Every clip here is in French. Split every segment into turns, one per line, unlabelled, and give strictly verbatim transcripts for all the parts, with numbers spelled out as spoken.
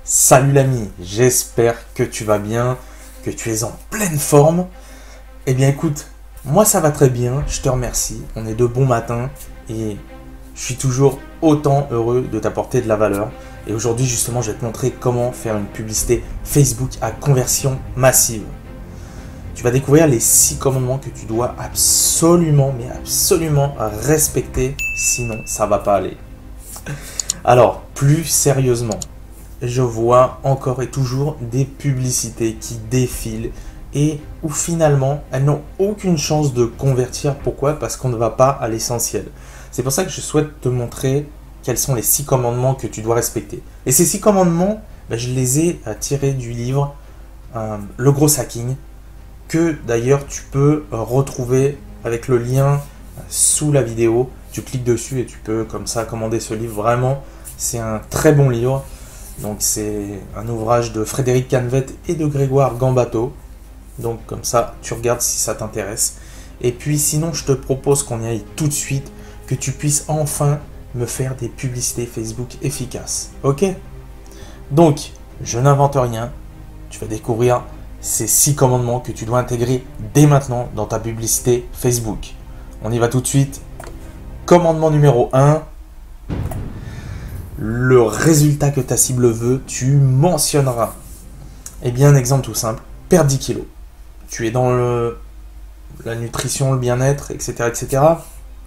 Salut l'ami, j'espère que tu vas bien, que tu es en pleine forme. Eh bien écoute, moi ça va très bien, je te remercie, on est de bon matin et je suis toujours autant heureux de t'apporter de la valeur. Et aujourd'hui justement je vais te montrer comment faire une publicité Facebook à conversion massive. Tu vas découvrir les six commandements que tu dois absolument, mais absolument respecter, sinon ça va pas aller. Alors, plus sérieusement, je vois encore et toujours des publicités qui défilent et où finalement elles n'ont aucune chance de convertir. Pourquoi? Parce qu'on ne va pas à l'essentiel. C'est pour ça que je souhaite te montrer quels sont les six commandements que tu dois respecter. Et ces six commandements, ben, je les ai tirés du livre euh, Le Gros Hacking, que d'ailleurs tu peux retrouver avec le lien sous la vidéo. Tu cliques dessus et tu peux comme ça commander ce livre. Vraiment, c'est un très bon livre. Donc c'est un ouvrage de Frédéric Canvet et de Grégoire Gambato. Donc comme ça, tu regardes si ça t'intéresse. Et puis sinon, je te propose qu'on y aille tout de suite, que tu puisses enfin me faire des publicités Facebook efficaces. Ok? Donc, je n'invente rien. Tu vas découvrir ces six commandements que tu dois intégrer dès maintenant dans ta publicité Facebook. On y va tout de suite. Commandement numéro un. Le résultat que ta cible veut, tu mentionneras. Eh bien, un exemple tout simple, perdre dix kilos. Tu es dans le, la nutrition, le bien-être, et cetera, et cetera.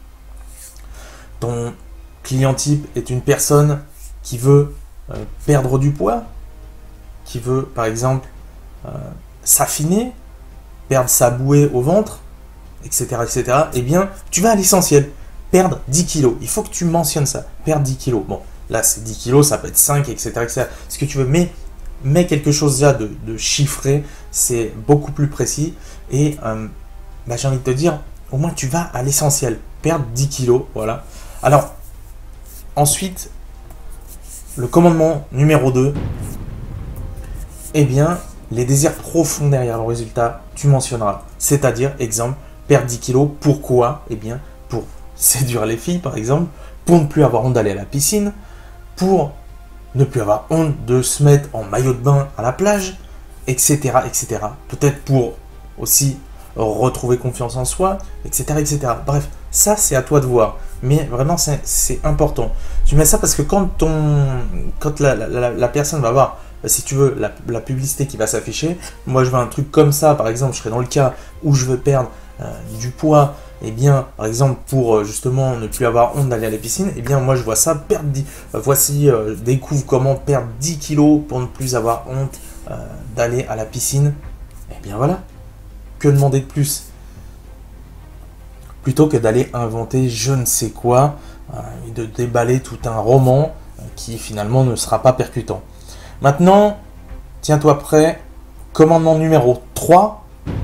Ton client type est une personne qui veut euh, perdre du poids, qui veut, par exemple, euh, s'affiner, perdre sa bouée au ventre, et cetera, et cetera. Eh bien, tu vas à l'essentiel. Perdre dix kilos. Il faut que tu mentionnes ça. Perdre dix kilos. Bon. Là, c'est dix kilos, ça peut être cinq, et cetera, et cetera. Ce que tu veux, mais mets quelque chose déjà de, de chiffré, c'est beaucoup plus précis. Et euh, bah, j'ai envie de te dire, au moins tu vas à l'essentiel. Perdre dix kilos, voilà. Alors, ensuite, le commandement numéro deux, eh bien, les désirs profonds derrière le résultat, tu mentionneras. C'est-à-dire, exemple, perdre dix kilos, pourquoi? Eh bien, pour séduire les filles, par exemple, pour ne plus avoir honte d'aller à la piscine, pour ne plus avoir honte de se mettre en maillot de bain à la plage, et cetera, et cetera. Peut-être pour aussi retrouver confiance en soi, et cetera, et cetera. Bref, ça c'est à toi de voir. Mais vraiment, c'est important. Tu mets ça parce que quand, ton, quand la, la, la personne va voir, si tu veux, la, la publicité qui va s'afficher, moi je veux un truc comme ça, par exemple, je serais dans le cas où je veux perdre euh, du poids, et eh bien, par exemple, pour justement ne plus avoir honte d'aller à la piscine, et eh bien, moi, je vois ça, perdre dix, euh, voici, euh, je découvre comment perdre dix kilos pour ne plus avoir honte euh, d'aller à la piscine. Et eh bien, voilà. Que demander de plus? Plutôt que d'aller inventer je ne sais quoi euh, et de déballer tout un roman euh, qui, finalement, ne sera pas percutant. Maintenant, tiens-toi prêt. Commandement numéro trois.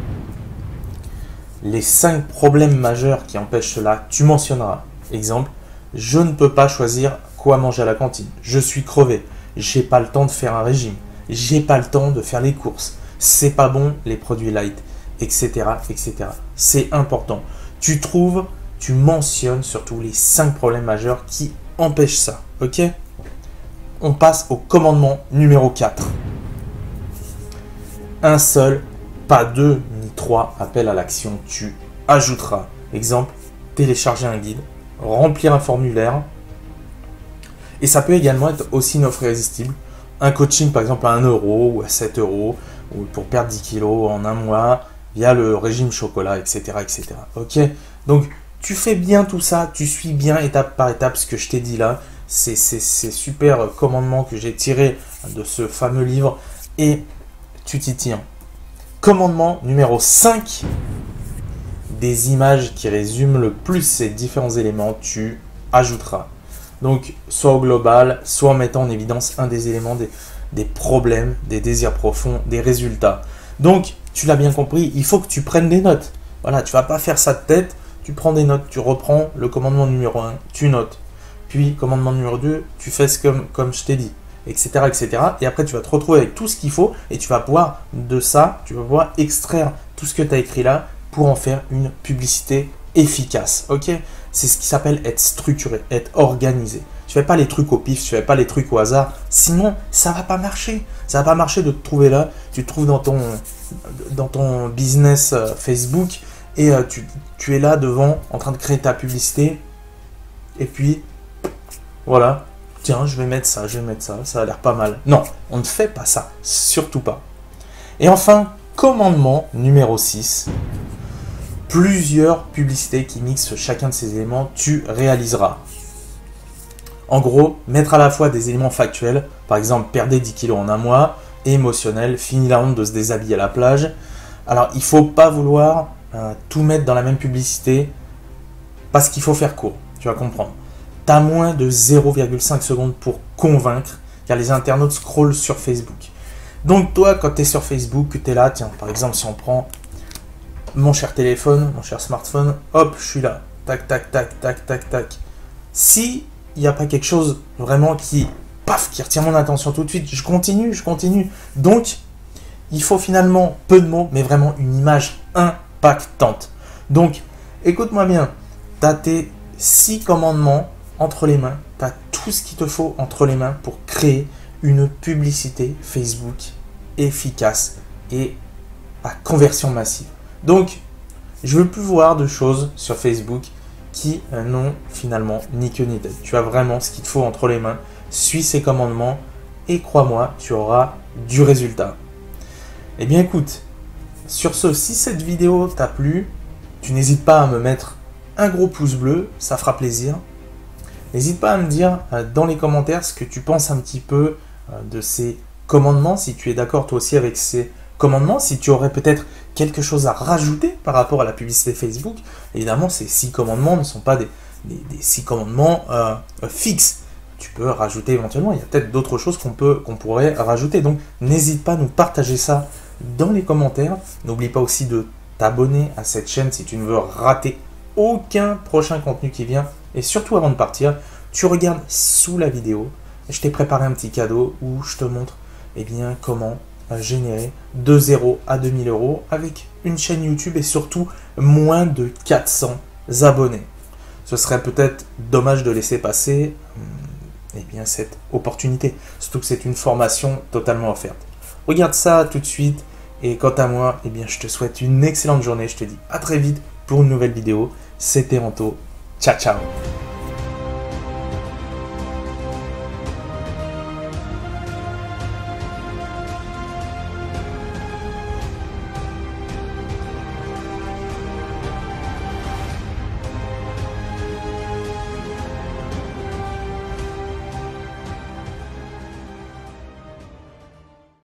Les cinq problèmes majeurs qui empêchent cela, tu mentionneras. Exemple, je ne peux pas choisir quoi manger à la cantine. Je suis crevé. J'ai pas le temps de faire un régime. J'ai pas le temps de faire les courses. C'est pas bon les produits light, et cetera, et cetera. C'est important. Tu trouves, tu mentionnes surtout les cinq problèmes majeurs qui empêchent ça. Ok? On passe au commandement numéro quatre. Un seul, pas deux ni trois appels à l'action, tu ajouteras. Exemple, télécharger un guide, remplir un formulaire. Et ça peut également être aussi une offre irrésistible. Un coaching par exemple à un euro ou à sept euros ou pour perdre dix kilos en un mois via le régime chocolat, et cetera, et cetera. Ok? Donc, tu fais bien tout ça, tu suis bien étape par étape ce que je t'ai dit là. C'est ces super commandements que j'ai tirés de ce fameux livre et tu t'y tiens. Commandement numéro cinq, des images qui résument le plus ces différents éléments, tu ajouteras. Donc, soit au global, soit en mettant en évidence un des éléments des, des problèmes, des désirs profonds, des résultats. Donc, tu l'as bien compris, il faut que tu prennes des notes. Voilà, tu ne vas pas faire ça de tête, tu prends des notes, tu reprends le commandement numéro un, tu notes. Puis, commandement numéro deux, tu fais ce comme, comme je t'ai dit. Etc, et cetera. Et après, tu vas te retrouver avec tout ce qu'il faut et tu vas pouvoir, de ça, tu vas pouvoir extraire tout ce que tu as écrit là pour en faire une publicité efficace. Ok? C'est ce qui s'appelle être structuré, être organisé. Tu fais pas les trucs au pif, tu fais pas les trucs au hasard. Sinon, ça va pas marcher. Ça va pas marcher de te trouver là. Tu te trouves dans ton, dans ton business euh, Facebook et euh, tu, tu es là devant en train de créer ta publicité. Et puis, voilà. Tiens, je vais mettre ça, je vais mettre ça. Ça a l'air pas mal. Non, on ne fait pas ça. Surtout pas. Et enfin, commandement numéro six. Plusieurs publicités qui mixent chacun de ces éléments, tu réaliseras. En gros, mettre à la fois des éléments factuels, par exemple, perdez dix kilos en un mois, et émotionnel, fini la honte de se déshabiller à la plage. Alors, il ne faut pas vouloir euh, tout mettre dans la même publicité, parce qu'il faut faire court, tu vas comprendre. Tu as moins de zéro virgule cinq secondes pour convaincre, car les internautes scrollent sur Facebook. Donc toi, quand tu es sur Facebook, que tu es là, tiens, par exemple, si on prend mon cher téléphone, mon cher smartphone, hop, je suis là, tac, tac, tac, tac, tac, tac. Si il n'y a pas quelque chose vraiment qui, paf, qui retient mon attention tout de suite, je continue, je continue. Donc, il faut finalement peu de mots, mais vraiment une image impactante. Donc, écoute-moi bien, tu as tes six commandements entre les mains, tu as tout ce qu'il te faut entre les mains pour créer une publicité Facebook efficace et à conversion massive. Donc, je ne veux plus voir de choses sur Facebook qui n'ont finalement ni queue ni tête. Tu as vraiment ce qu'il te faut entre les mains. Suis ces commandements et crois-moi, tu auras du résultat. Eh bien écoute, sur ce, si cette vidéo t'a plu, tu n'hésites pas à me mettre un gros pouce bleu, ça fera plaisir. N'hésite pas à me dire dans les commentaires ce que tu penses un petit peu de ces commandements, si tu es d'accord toi aussi avec ces commandements, si tu aurais peut-être quelque chose à rajouter par rapport à la publicité Facebook. Évidemment, ces six commandements ne sont pas des, des, des six commandements euh, fixes. Tu peux rajouter éventuellement, il y a peut-être d'autres choses qu'on peut, qu'on pourrait rajouter. Donc, n'hésite pas à nous partager ça dans les commentaires. N'oublie pas aussi de t'abonner à cette chaîne si tu ne veux rater aucun prochain contenu qui vient. Et surtout, avant de partir, tu regardes sous la vidéo. Je t'ai préparé un petit cadeau où je te montre eh bien, comment générer de zéro à deux mille euros avec une chaîne YouTube et surtout moins de quatre cents abonnés. Ce serait peut-être dommage de laisser passer eh bien, cette opportunité, surtout que c'est une formation totalement offerte. Regarde ça tout de suite et quant à moi, eh bien, je te souhaite une excellente journée. Je te dis à très vite pour une nouvelle vidéo. C'était Anto. Ciao, ciao.